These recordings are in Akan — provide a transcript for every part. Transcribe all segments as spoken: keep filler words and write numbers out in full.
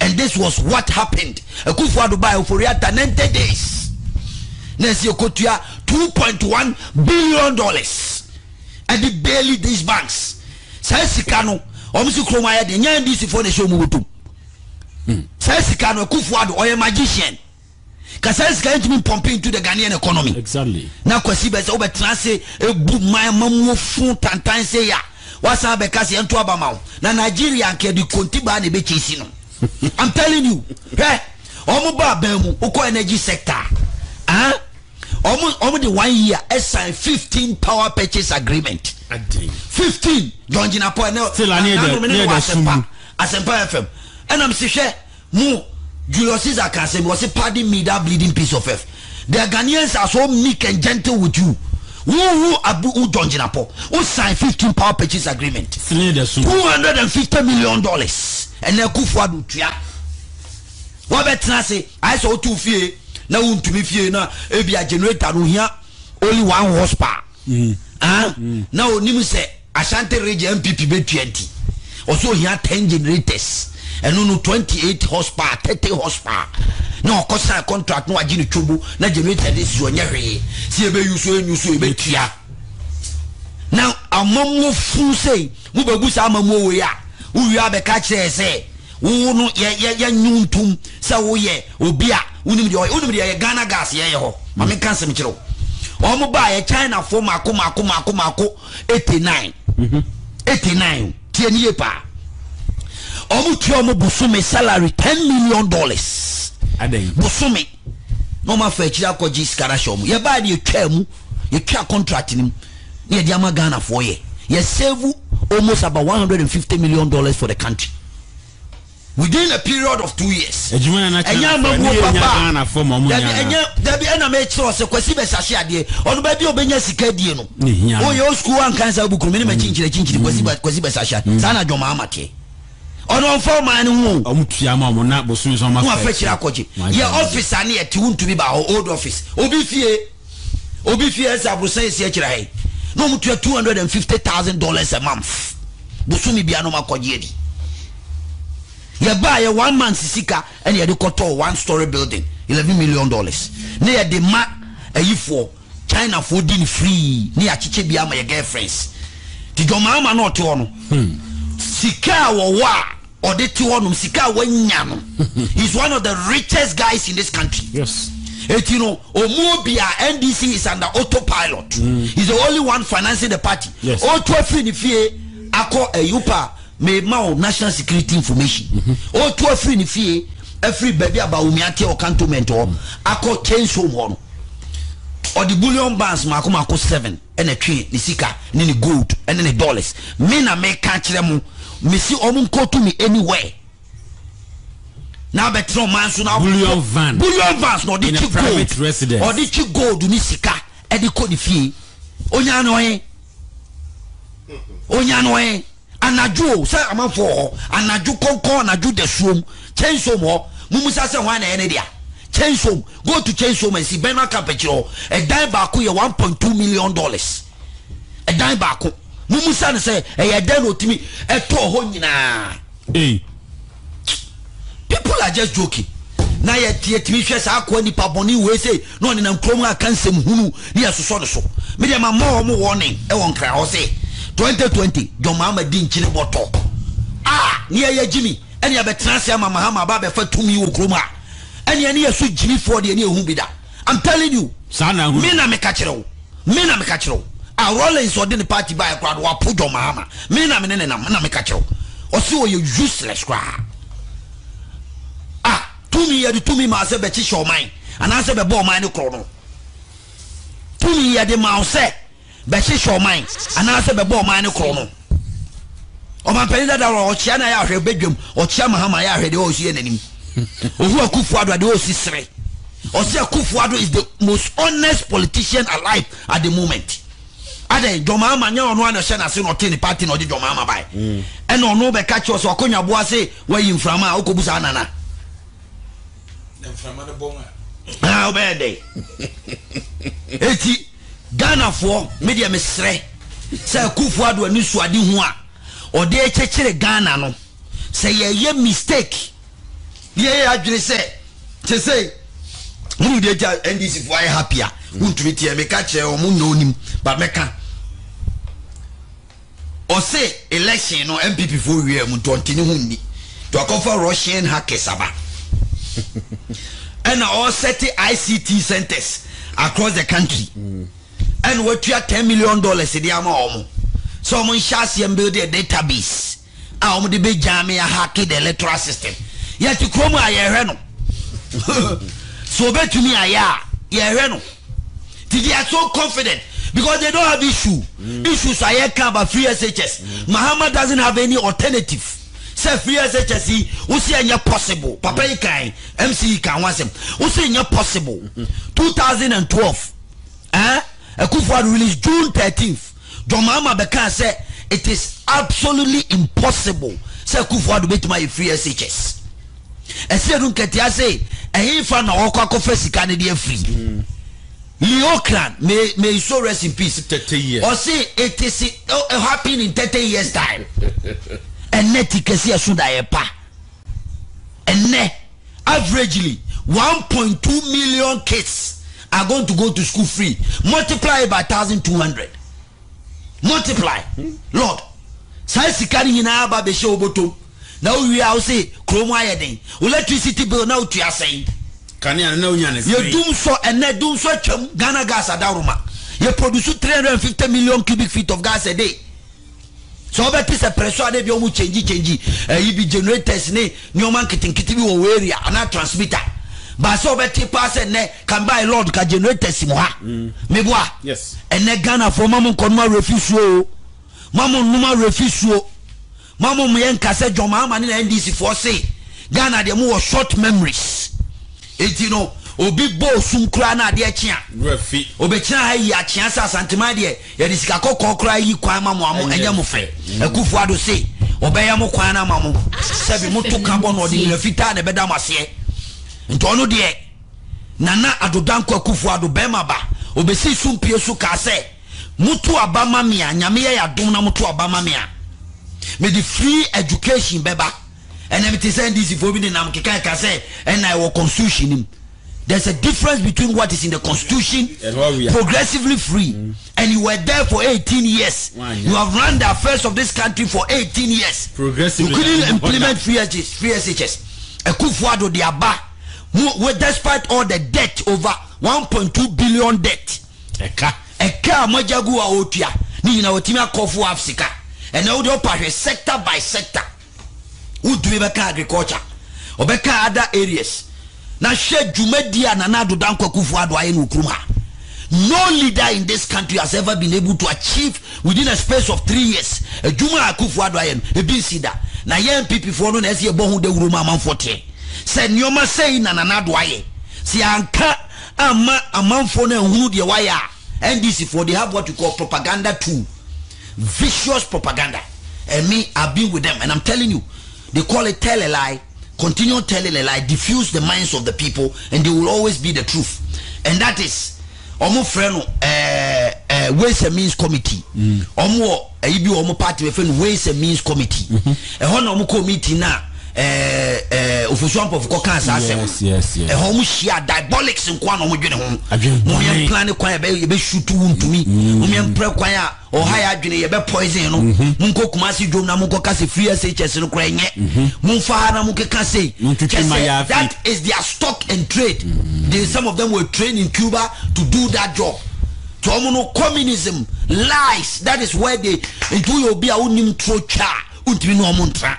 And this was what happened. Akufo-Addo buy for ninety days. Nesi Okotua two point one billion dollars. And the barely these banks. Say sikano, omusi kroma ya de nyan disi for the show mugutu. Say sikano Akufo-Addo or a magician. Kasa sika ntimi pumping into the Ghanaian economy. Exactly. Na kwasi be say obetrase e bu man mamu fun tantan say ya. Wasa be kasi ento abama. Na Nigeria nke di kontiba na be chisi no. I'm telling you. Hey, omo ba bemu uko energy sector. Ah? Omo omo the one year sign fifteen power purchase agreement. fifteen. John Jinapo na still ani the Asempa. Asempa F M. And I'm say mu Julius Caesar can say was pardon me that bleeding piece of earth. The Ghanaians are so meek and gentle with you. Who who abu who John Jinapo who signed fifteen power purchase agreement. Two hundred and fifty million dollars. And then Akufo-Addo tuya. What better say? I saw two fear. Now to me fear na ebi a generator no here only one horsepower. Ah, now nimu say Ashanti region M P P be twenty. Also here ten generators. And no twenty-eight horsepower, thirty horsepower. No kosa contract no agini chubu na generator this is onye si ebe yuso enyuso ebe tia. Now amamu fu say mu begu sa amamu we ya uwi abeka kire say wo no ye ye nyuntum say wo ye obi a unim de unim de Ghana gas ye ye ho ma me kan sem kire o omo ba ye China for mako mako mako mako eighty-nine mhm eighty-nine tie ni pa omo tu omo busume salary ten million dollars adai busume no ma fa kira ko ji skara shomu ye ba de etwa mu ye twa contract nim ye di ama Ghana for ye ye save almost about one hundred fifty million dollars for the country within a period of two years. Ejuma na Ghana for mom. There be na make sure say kwesi be sahye ade onu ba bi obenya sika die no o yo school an kansa buku me me chinchire chinchire kwesi ba kwesi be sahye sana joma amake ono for man hu omutua ma mo na bosun so ma fa kira koje ye officer na ye ti wuntu bi ba old office obi fie obi fie sabrusan esi kira he no mutua two hundred fifty thousand dollars a month busumi bia no makoje di ye buy a one man sisika and ye de koto one story building eleven million dollars na ye de ma ayifo China for din free na ya chiche bia ma ye girlfriends ti joma ama no te ono sika wo wa ode ti ono sika wanya no he's one of the richest guys in this country. Yes. Et you know, Omobia N D C is under autopilot. Mm. He's the only one financing the party. Yes. All twelve in the fear, Ako a Yupa may mao national security information. Mm-hmm. All twelve in the fear, every baby about Umiati or cantonment or Ako change home one. Or the bullion bonds Mako Mako seven and a tree, the sika, and then the gold, and then the dollars. Mina may catch them, Missy Omun go to me anywhere. Now bet no man so now bullion van bullion vans no the chick gold residence or the chick gold ni sika e di ko di fie onya no e onya no e anaju say amanfo anaju konkon anaju de suom chensom ho mumusa say hwan na e ne dia chensom go to chensom and see Bernard Capechiro e dan ba ko ye one point two million dollars e dan ba ko mumusa ne say e ye dan otimi e to ho nyina eh. People are just joking. Now you yet me share sa akwa nipa boni we say no ni nam krom aka nsem hunu ni asoso ne so. Me dey ma more mo warning e won kra ho say twenty twenty John Mahama di nchini boto. Ah, ni ya Jimmy ene ya betrase ama Mahama ba be fa tumi wo krom a. Ene ene ya so Jimmy for de ene ehu bi da. I'm telling you. Sana hu. Me na me ka kire wo. Me na me ka kire wo. A Rollins or the party by a crowd wa pu John Mahama. Me na me ne na na me ka kire wo. O si wo you useless cry. To me, you to me, myself, bet show mine, and I said, "Bo mine, chrono." To me, you the mouse, bet show mine, and I said, "Bo mine, chrono." O my penny that or China, I have bedroom, or Chamahama, I had the ocean enemy. Who are Akufo-Addo, the O C three. Or say Akufo-Addo is the most honest politician alive at the moment. Ade Jomama nya ono ana hye na se no ten party no de Jomama bai. And no no be catch us akonya boa se where you from a okobusa nana. Ah, obede. Eti Ghana for media mesre. Say Akufo-Addo ani suade hu a ode ekekere Ghana no. Say ye ye mistake. Yeah, I just say, to say, who did N D C for happier? Who treat you, make a chair or moon know him, but make a or say election or M P P for you, Mutontinundi, to a cover Russian Hakesaba. And all set I C T centers across the country. Mm. And what you are ten million dollars in the amount. So, I'm going build a database. I'm going to be jamming a hacking the electoral system. Yet you come here, so bet to me, I are. Yeah, they are so confident because they don't have issue. Mm. Issues are here about free S H S. Mm. Muhammad doesn't have any alternative. Say free S H S, we say it's possible. Papa Ikai, M C can want him. We say it's possible. twenty twelve, eh? A Kufuor released June thirteenth. Jomama Bekan said it is absolutely impossible. Say Kufuor to beat my free S H S. I said, don't get ya say, a infant or Coco Fessi Canadian free. Leo Clan may may so rest in peace. thirty years. Or say it is uh, happening in thirty years time. And net you can see a soon die pa. And net averagely one point two million kids are going to go to school free. Multiply by one thousand two hundred. Multiply. Hmm? Lord. Sai carrying in our baby show bottom. Now we are say chroma yeding. Electricity bill now to your saying. Can you know you do so and net do so Ghana gas at Daruma. You produce three hundred fifty million cubic feet of gas a day. So that is a pressure de bio mu change change. Uh, you be generators ne new marketing kitibi wo area and a transmitter. But so that pass and ne can buy Lord ka generators mo ha. Meboa. Yes. And ne Ghana for mamun konma refuse o. Mamun numa refuse o. Mamun mo yen kase joma ma ni N D C for say Ghana de mo short memories. It you know obi bo sum kura na de achia refi obechina ha yi achia sa santima de ye de sika kokko kura yi kwan ma mo amo enya mo fe Akufo Addo say obeya mo kwan na ma mo sebi mo to ka bo no de refita na beda mase nto ono de Nana Addo Dankwa Akufo Addo bema ba obesi sumpie su ka se mutu abama mia nyame ya dum na mutu abama mia me the free education beba and everything send this for me na mkeka ka say and I will constitution him. There's a difference between what is in the constitution and what we are. Progressively free mm. and you were there for eighteen years. Wow, yeah. You have run the affairs of this country for eighteen years. Progressively you couldn't implement free S H S. Akufo Addo the aba with despite all the debt over one point two billion debt. Eka eka mojagu wa otua ni na otimi akofo Africa and now the part sector by sector. Who do we agriculture or beka other areas? Na she Jumedia Nana Addo Dankwa Akufo Addo ayenu kruma. No leader in this country has ever been able to achieve within a space of three years. A Juma Akufo Addo ayenu e bin sida. Na yen people for no na ese bo hu de wuruma amanfote. Said nyoma say na Nana Addo aye. Si anka ama amanfo na hu de waya. N D C for they have what you call propaganda tool. Vicious propaganda. And me I've been with them and I'm telling you, they call it tell a lie. Continue telling a lie, diffuse the minds of the people, and they will always be the truth. And that is Omo Freno uh, uh, Ways and Means Committee. Omo uh, Ibi Omo Party friend Ways and Means Committee. A hon Omo committee na uh official of Kokansa. Yes, yes, yes. A home share diabolics in Kwan Omo June home. Mumian plan a be be shoot to me. Mumian pre kwaya or higher june ye be poison no. Munko Kumasi Drum na munko kasi free S H S no kra nye. Munfa na munke kase. That is their stock and trade. They, some of them were trained in Cuba to do that job. To omo communism lies. That is where they into your be a unim trocha untimi no omontra.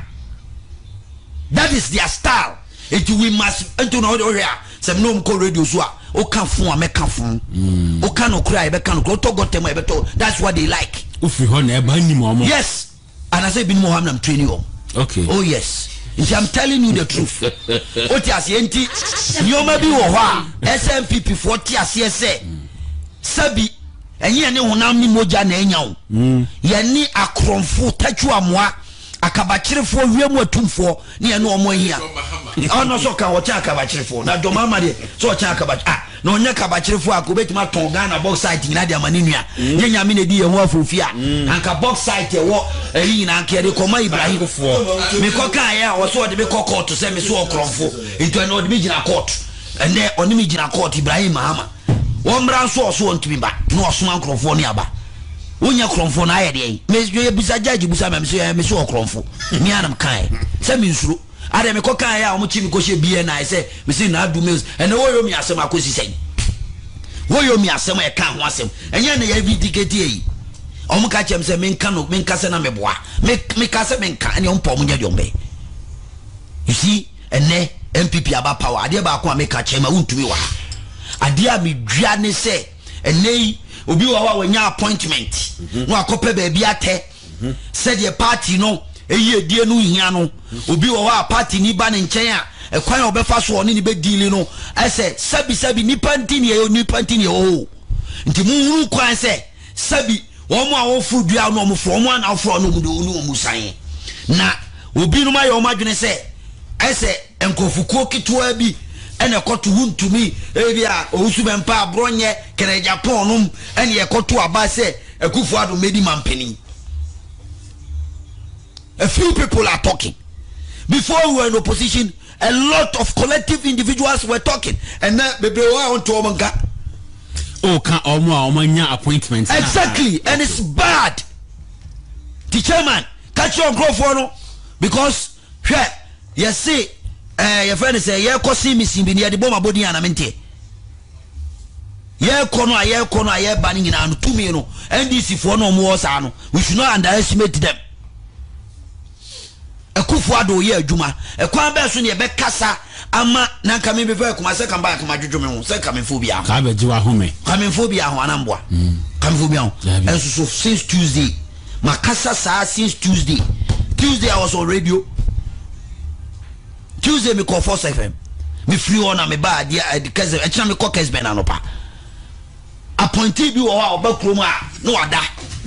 That is their style. It we must into no area. Some no call radio so o kan fun a meka fun. O kan no cry be kan no to got them e beto. That's what they like. Ufi ho na e ba ni mo mo. Yes. And I say bin Mohammed I'm training you. Okay. Oh yes. If I'm telling you the truth. Oti asienti nyoma bi wo ho a S N P P forty ase say. Sabi enye ne honam ni moja na enya wo. Ye ni akronfo tachu amoa akabachirefo wiemu atumfo ne ye no omo hia. Oh no so ka wo cha akabachirefo na domama de so cha akabach ah na onye kabachirefo akobetuma ton Ghana bauxite nyina de amaninua nya nyame na di ye ho afofia anka bauxite wo eyi nyina anka de koma Ibrahim me koka ya wo so de me kokko to se me so okromfo into na de me gina court ene oni me gina court Ibrahim Mahama wo mra so so ntumi ba na osoma nkromfo ni aba wonya kromfo na ayede me ye busa judge busa me so me so okromfo mi anam kan se me nsuro ade me koka ya omo chi mi ko hye bie na se me say na adu meals ene wo yo mi asem akosi sen wo yo mi asem e kan ho asem enye na ya vindicate yi omo ka chem se me nka no me nka se na me boa me me ka se me nka ne ompo omo nya diombe you see ene M P P aba power ade ba ko me ka chem ma untumi wa ade a me dua ne se ene obi wa wa nya appointment no akope ba bia te said your party no eyi edie no hia no obi wa wa party ni ba ne nchen a ekwan obefa so oni ni be deal no ese sabi sabi ni panti ni e ni panti ni o nti munhuru kwan se sabi wo mo awo fu dua no mo fo mo an afro no mu do no mu san na obi no ma ye o ma dwene se ese enkofuko kitwa bi ene koto huntumi ebia owusu bempa abronye kere Japan num ene ye koto aba se Akufo Addo medi mampeni. A few people are talking. Before we were in opposition, a lot of collective individuals were talking, and now baby on to Omanga. Oh, can Omo Omanya appointments? Exactly, and it's bad. The chairman catch your growth for no because yeah, you see, uh, your friend say yeah, cause see me simbi near the bomb body and amente. Yeah, kono yeah kono yeah banning in and two me no, N D C for no more sano. We should not underestimate them. Akufo Addo ye adwuma e kwa be so ne be kasa ama na nka me be fa kuma se kan ba ka madwodwo me ho se ka me fo bia ka be jiwa home ka me fo bia ho anamboa ka me fo bia ho enso so since Tuesday makasa sa since Tuesday Tuesday I was on radio Tuesday me call Force F M me free on na me ba dia because e kira me call Kesben anopa appointee bi wo ha obakrom a no wada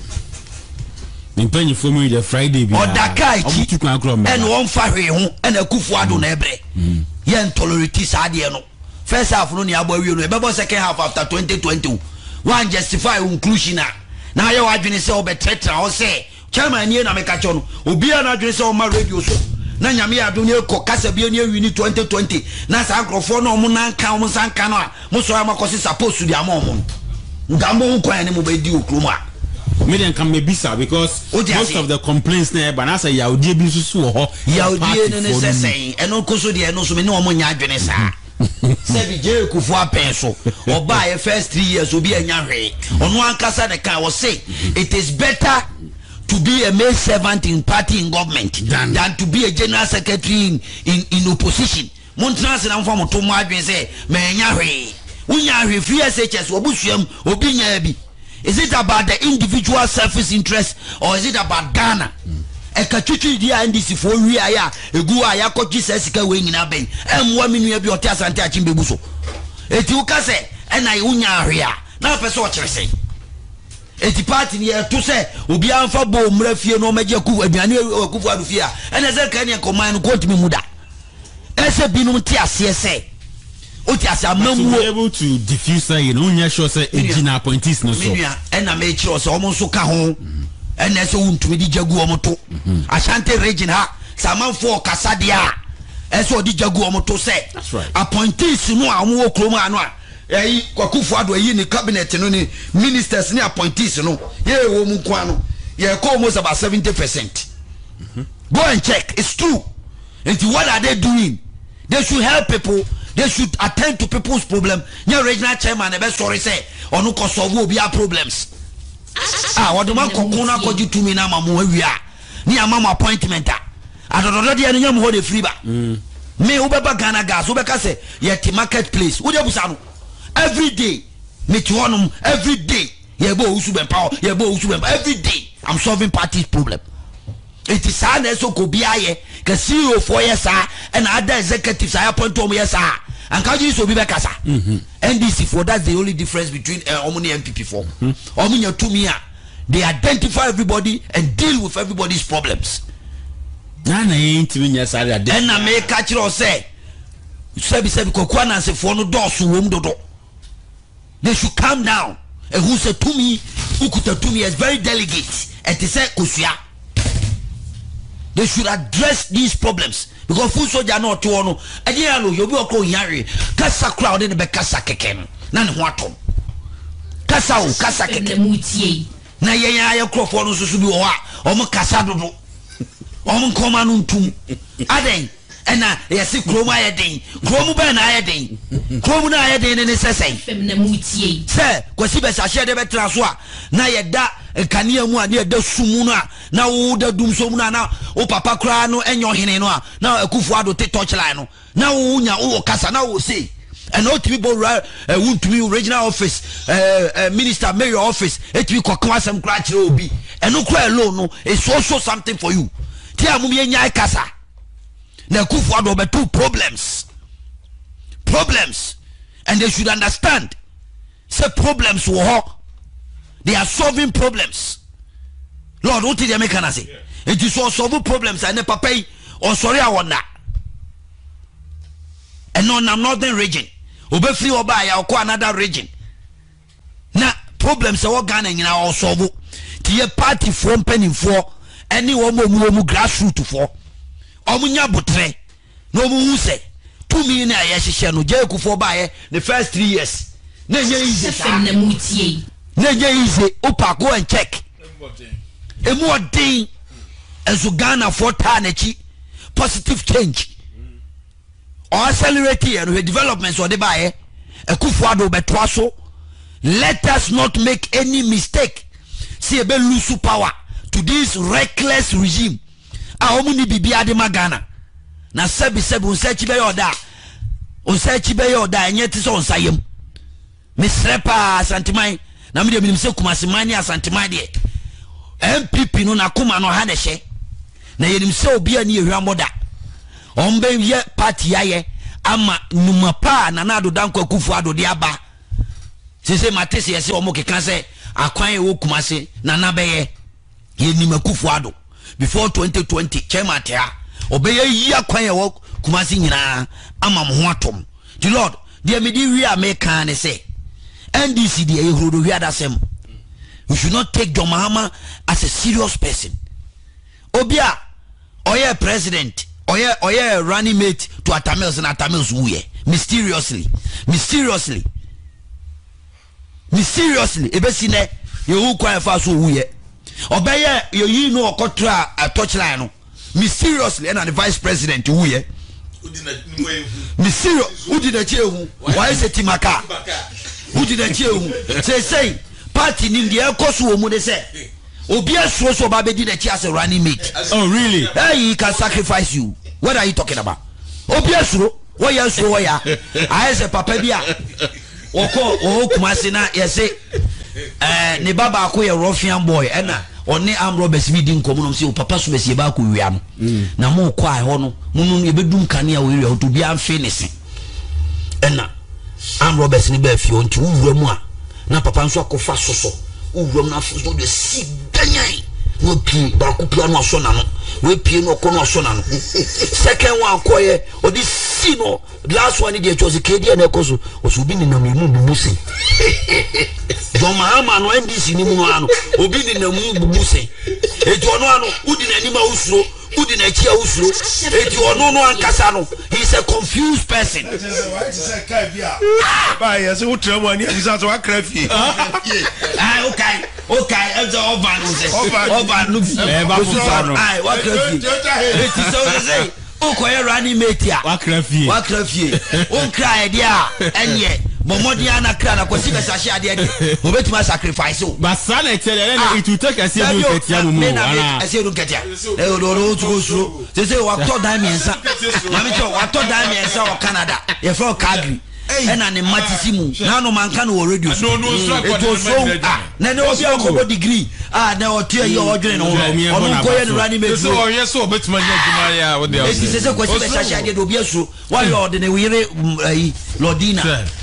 Penny for me the Friday be or Dakai and one fire home and a Akufo Addo nebre. Yen tolerate Sadia no. First half no near boy, you know, second half after twenty twenty. One justify inclusion. Now you are doing so better or say, Chairman, you know, make a chon, Ubia not dress on my radio so. Nanyami Adunia Kokasa be near you twenty twenty. Nasa Ancrophone or Munan Kamus and Cana, Musama Cosi supposed to the Amon. Gambo Quanimu be due, Kluma. Million can be bisa because most of the complaints there, but as a Yaudi Bisu, Yaudi saying, and no Cosodia, no so many Omonia Genesa. Sebi J. Kufwa pencil or buy a first three years will be a young rate. On one casa the car was say it is better to be a maid servant in party in government than, than to be a general secretary in, in, in opposition. Montras and from to my say, Mayari, Unya, free S H S, Obusium, Obinya. Is it about the individual selfish interest or is it about Ghana? E ka twitwi dia N D C for wi aya egu aya ko Jesus sika we nyina ben em wa menu e bi oti asante achimbe buso eti u ka se e na unya ahwe a na pese o kire se eti party ni e to se obi anfa bo mra fie no maje Akufo aduane Akufo Addo fie a e na se ka ne koman no ko timi muda e se binum ti ase se be able to diffuse say you know sure say engine appointees no so and na make sure so omo so ka ho and na so untumi di jagu omo to Ashanti region ha samanfo kasa dia e so di jagu omo to say appointees no a omo okrom anu a eh Akufo Addo yi ni cabinet no ni ministers ni appointees no ye wo mu kwa no ye call almost about seventy percent. Go and check, it's true. And what are they doing? They should help people. They should attend to people's problem. Your regional chairman, the best story say, or no cause of be our problems. Ah, what the man kokuna koji to me na mamu we are. Ni mama appointment. I don't know the anyam hold a free ba. Me ubeba Ghana gas, ubeka say, yet marketplace. Uja busano. Every day, me tuanum every day. Yebo usuben power, yebo usuben every day. I'm solving party's problem. It is sad so go be aye, can C E O for yes, and other executives I appoint to me yes, and can you so be back as N D C for that's the only difference between uh, Omni and M P P for Omni to me. They identify everybody and deal with everybody's problems. Nana ain't even yes, I did. And I may catch you or say, Sabi said, Kokwana say for no door so womb do. They should calm down. And who said to me, who could to me is very delicate. And they say, Kusia. They should address these problems. Because food soldier not to ono. And yeah, no, you'll be a call yari. Kasa crowd in the Bekasa keken. Nan watom. Kasa o, kasa keken. Na ye ya ya crop for no susu bi wa. Omo kasa dodo. Omo koma no ntum. Aden. Ena yesi kromu ayeden. Kromu be na ayeden. Kromu na ayeden ne sesen. Se kwasi be sahye de betra so a na yeda kania mu a na yeda sumu no a na wo da dum so mu na na o papa kra no enyo hene no a na akufu ado te touch line no na wo nya wo kasa na wo say and no to be bo want to be regional office uh, uh, minister mayor office it be kwakwa asem kra kire obi and no kra alone no is also something for you ti amum ye nya kasa na akufu ado be two problems problems and they should understand say problems wo they are solving problems. Lord, what did they make an say? It is all solving problems and the papa or sorry I want that. And on a northern region, obe free or buy or another region. Now problems are organic in our solve. To a party from penny for any woman who grassroots for. Omunya butre no mu say two million a year no Jericho for buy the first three years. Na ye easy. Na ye easy. Opa go and check. Emu odin enso Ghana for tanechi positive change. Or accelerate here the developments or the buy Akufo-Addo betwa so. Let us not make any mistake. See ebe lose power to this reckless regime. A omu ni bibi ade magana. Na sebi sebi unsechi be yoda. Unsechi be yoda enye ti so onsayem. Misrepa asantimai na mi de mi se kumasimani asantimai de. M P P no na kuma no ha ne hye. Na yenim se obi ani ehwamoda. Ombe ye party aye ama numapa na na do danko Akufo-Addo de aba. Sese matese yese omo keka se akwan e wo kumase na na be ye yenim Akufo-Addo before twenty twenty chairman tia obeye yi akwan e wo kumase nyina ama mo ho atom. The Lord de me di wi America ne say N D C de e huro wi adasem. We should not take John Mahama as a serious person. Obia oye president oye oye running mate to Atamils and Atamils uye mysteriously mysteriously mysteriously ebesine ye kwa fa so uye obeye ye yi no okotra a touchline no mysteriously and the vice president uye mysterious udi na chehu why say timaka udi na chehu say say party ni de ekoso mu de say obi asuro so ba be di na chi as a running mate. Oh really? Hey, he can sacrifice you. What are you talking about? Obi asuro what you asuro what ya I say papa bia woko wo kumase na ye say eh ne baba ko ye ruffian boy ena oni am robbers bi di nkomo no say papa so besie ba ko wia no na mo ko ai ho no munu ye bedum kanea wo area to bi amfe ne se ena am robbers ni ba fi o nti wura mu a na papa nso akofa soso wura na so de si ganyan no pi ba ko pia no so na no we pie no ko no so na no second one ko ye odi si no last one dey chose kedi na ko so o so bi ni na mu bubu se John Mahama no N D C ni mu no ano obi ni na mu bubu se e jo no ano udi na ni ma usuro udi na chi a usuro e jo no no ankasa no he is a confused person. Ba yes wo tra mu ani bisa so akra fie ah okay okay e jo over no se over no e ba fu sa no ah wa kra fie e ti so say o ko ye running mate a wa kra fie wa kra fie o kra e dia enye bomodi ana kra na kwasi be sahye ade ade obetima sacrifice o but sana tell it will take a serious ketia mu ana a serious ketia e o do to so say say wa to dan miensa na me cho wa to dan miensa o Canada ye for Calgary ena ne matisi mu na no man kan wo radio no no it was so na ne obi akobo degree ah na o tie ye o dwene no o ko ye no running mate so o yes o betima nya djuma ya wo dey e say say kwasi be sahye ade do obi asu wa ye ordinary we Lordina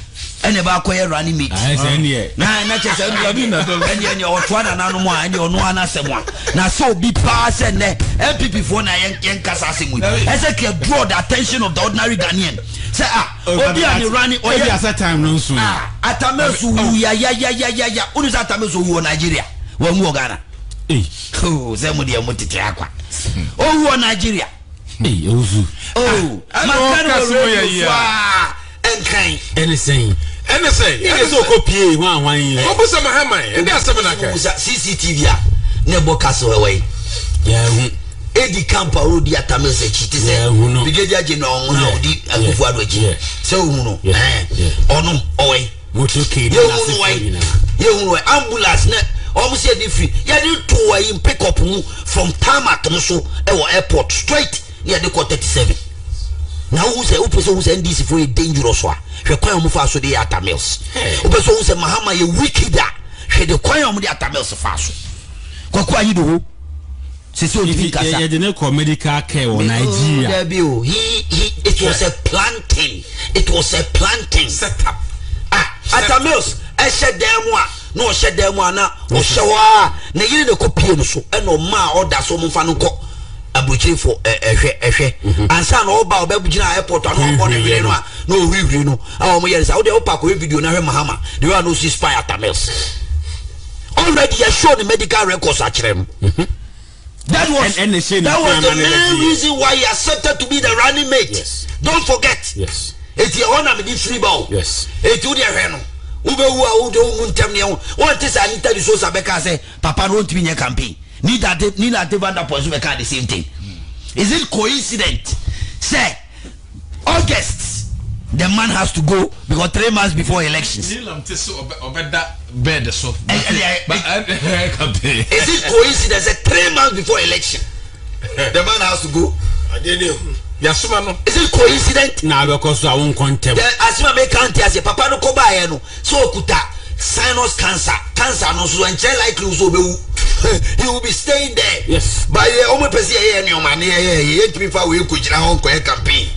ene ba koye running mate ah say ne na na che say ene ene o to na nanu mo ene ono anasem a na so bi pa se ne N P P for na yen yen kasa asemu e say can draw the attention of the ordinary Ghanaian say ah obi ani running o ya at time no so ah Atamesu ya ya ya ya ya ya unu sa Atamesu wo Nigeria wo mu Ghana eh oh say mo de mo tete akwa o wo Nigeria eh ozu oh makano wo ya enkan anything anything e so ko pie wan wan yi obo se mahama e dey asem na ka C C T V a ne bo kaso we ya hu edi camp already Atamesu chiti say brigadier general on odi akufu ado echi say ohun no eh onu owe moto ke na se ye hu ambulance na almost say di free ya di to wa pick up mu from tarmac no so e wo airport straight ya di thirty-seven na who say who person who say N D C for a dangerous one hwe kwan mu fa so dey Atamesu who person who say Mahama ye wicked a hwe de kwan mu dey Atamesu fa so kwakwa yi do se so di kasa ye de ne ko medical care wo Nigeria he he it was a planting it was a planting setup ah Atamesu e shedem a no shedem a na o hyewa na yiri de kopie no so e no ma order so mo fa no ko abuchi for ehwe ehwe ansa na oba obabugina airport anu obo ne hwe no a no hwihwi no a mo yere sa wo de opa ko video na hwe Mahama they were no ceasefire Atamesu already you show the medical records acherem that was and, and that was the main reason why he accepted to be the running mate. Yes. Don't forget. Yes. It's your honor with this free ball. Yes. It's you there, Reno. Ube ua ude untem ni one thing I need to so sabeka say papa no to be in campaign. Need that need that Vanda Points we can the same thing. Is it coincident? Say August the man has to go because three months before elections. Is it coincidence that three months before election the man has to go? I didn't know. Yasuma no. Is it coincident? Na because I won't contempt. Asuma me can't as papa no ko ba ye no. So okuta sinus cancer. Cancer no so enche likely so be he will be staying there. Yes. But ye o me pese ye ye nyoma ne ye ye ntimi fa we ko gina ho ko campaign.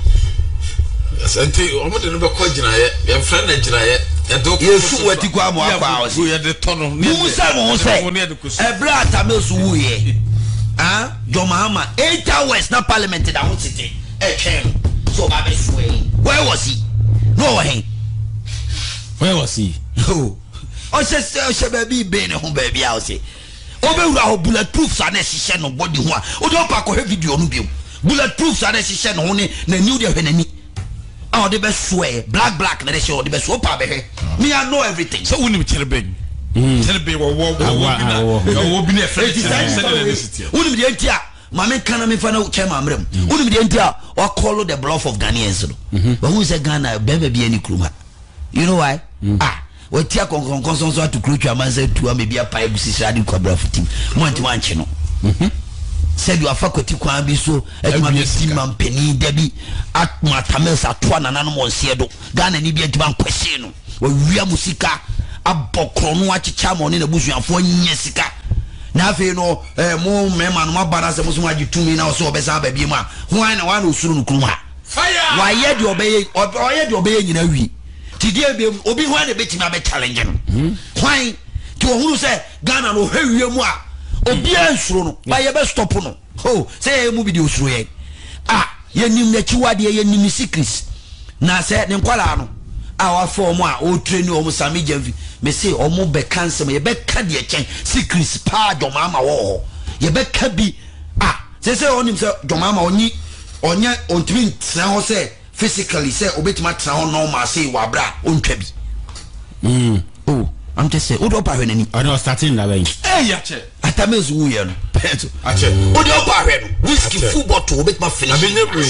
Sante o mo de no be ko gina ye ye friend na gina ye e do Yesu wati kwa mo akwa o se ye de tono ni mu sa mo se e bra Atamesu wu ye ah John Mahama eight hours na parliament da ho tete e twen so ba be suwe where was he no he where was he oh o se se baby be ne ho baby a o se o be wura ho bulletproof sa na sise no body ho a o do pa ko video no bi bulletproof sa na sise no ne na new de hwe nani oh the best swear black black na dey show the best so pa be me I know everything so woni cherebe cherebe wo wo wo wo bi na friend woni me dey a mama kana me fa na chairman amrem woni me dey a wa call the bluff of Ghanaians no but who say Ghana bebe bi ani kruma you know why ah we tia kon kon kon so to krutwa man say tu am bia pa egusi sradi kwabra futim mo anti wanche no said you are faculty kwa bi so aduma be team man pani dabi atma Atamesu atwa nananom onse do Ghana ni bi aduma kwese no wa wia musika abokro no achicha mo ne na busuafo nye sika na afi no eh mo mema no mabara se mo so agitumi na so obesa ba bi mu a ho an na wa na osuru no krum ha fire wa ye de obeye oye de obeye nyina wi ti die be obi ho an betima be challenge no hwan ti ohuru se Ghana no hwewie mu a obi ansuro no ba ye be stop no ho say mu bi de osuro ye ah ye nim na chiwade ye nim secrets na se ne nkwala no a wa form a o train o mu sami javi me say o mu be cancel ye be ka de chen secrets pa Jomama wo ye be ka bi ah say say onim say Jomama onyi onye ontimi tena ho say physically say obetima tena ho normal say wa bra ontwa bi mm oh I'm just saying, Udo Pareni. I know starting that way. Eh, yache. Atamesu wuyen. Ache. Udo Pareni. Whiskey full bottle make my finish. I been never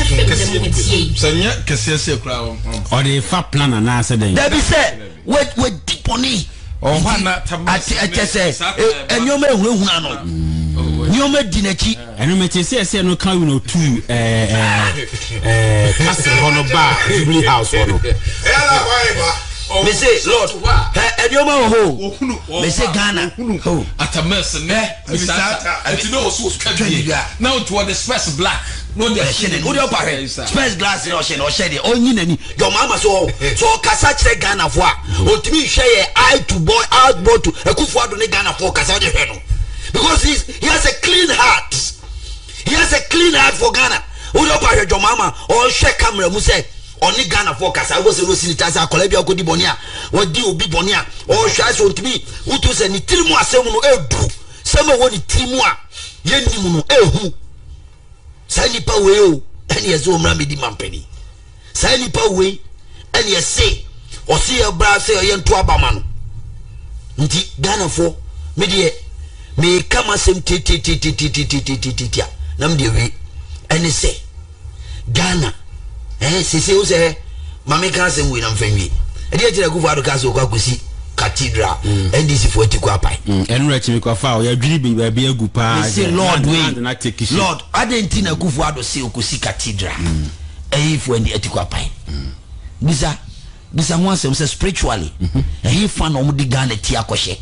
kesi. Sanya kesi se kra. Or the fat plan and answer them. There be say, wait wait deep on it. Oh, na Atamesu. Ati say, enyome ehunu ano. Nyome dinechi. Enu me te say say no kan we no two eh eh eh castle hono bar Jubilee House hono. Ela why ba. me say Lord edioma ho me say Ghana ho atames ne misata enti no so skadie now to the space black no dey shine o dey pare space glass no shine o shine onyi nani your mama so so kasa kire Ghana fo a otimi hwe ye eye to boy out boy to Akufo-Addo ne Ghana fo kasa dey hwe no because he's, he has a clean heart he has a clean heart for Ghana o dey pare your mama o hwe camera mu say oni Ghana for kasa wo se no sinita sa kola bia okodi boni a wodi obi boni a o hwa so ntimi utu se ni tirimu asem no edu se me woni tirimu a ye nimu no ehu sa nipa we o eni ezo mra medi mampani sa nipa we eni ese o se e bra se ye nto abama no nti Ghana for me de me kama sem ti ti ti ti ti ti ti ti ti na me de we eni se Ghana eh se se o se mama kan se we na mfanwi e de tire Akufo-Addo ka se o kwa kosi cathedral N D C for tikwa pai enra chimi kwa fa o ya dwiri be be agu pa say Lord we Lord adentina Akufo-Addo se o kosi cathedral eh for ndi tikwa pai bisa bisa ho asem se spiritually eh fa no mo di Ghana ti akɔhye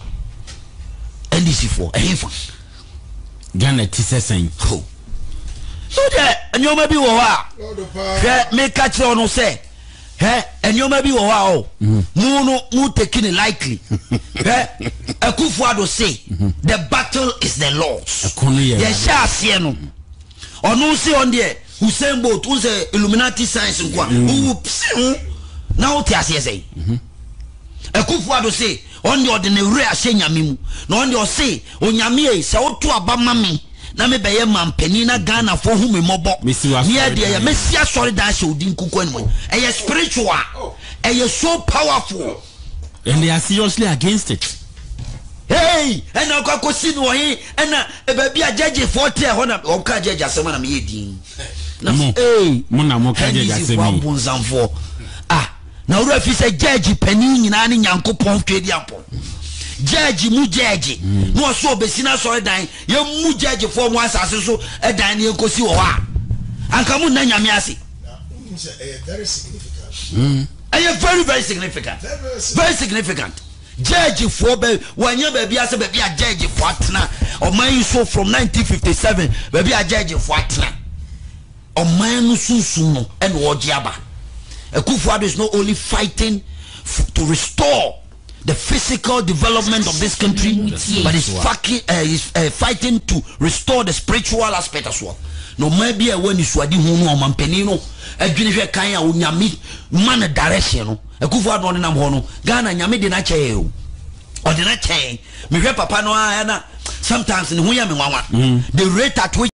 N D C for eh fa Ghana ti sesen ho so de anyoma bi wo ha hwe me ka kire ono se he anyoma bi wo ha o mu no mu taking it lightly he Akufo-Addo say the battle is the Lord's ye sha ase no ono se on there Usain Bolt who say Illuminati science nko a na o ti ase say Akufo-Addo say on the ordinary ase nyame mu na on the say onyame e se o to abama me na me beye mampani na Ghana for hu me mobo here there mesia sorry that show din kuko animo e spiritual e so powerful and they are seriously against it. Hey, and I go see no he and e ba bia judge forty e ho na o ka judge asema na me yedin na hey mo na mo ka judge asema bonzanfo ah na ura fi se judge pani nyina ne Nyankopon twedi apo judge mu judge no so obesina so dan ye mu judge for mo asase so e dan ne enkosi wo ha anka mu na nyame ase very significant mm eh very very significant very significant judge for be wanya ba bia se ba bia judge for atena o man so from nineteen fifty-seven ba bia judge for atena o man no sunsun no e no ojiaba Akufo-Addo is not only fighting f- to restore the physical development of this country, but is fucking uh, is uh, fighting to restore the spiritual aspect as well. No maybe a when you swadi hunu o mampenino e dwene hwe kan a onyame man direction no Akufo-Addo no nam ho no Ghana nyame de na kye o o de na kye me hwe papa no a na sometimes ne ho ya me nwanwa the rate at which